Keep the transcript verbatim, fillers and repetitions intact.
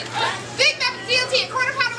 Big Mac D L T, a quarter pounder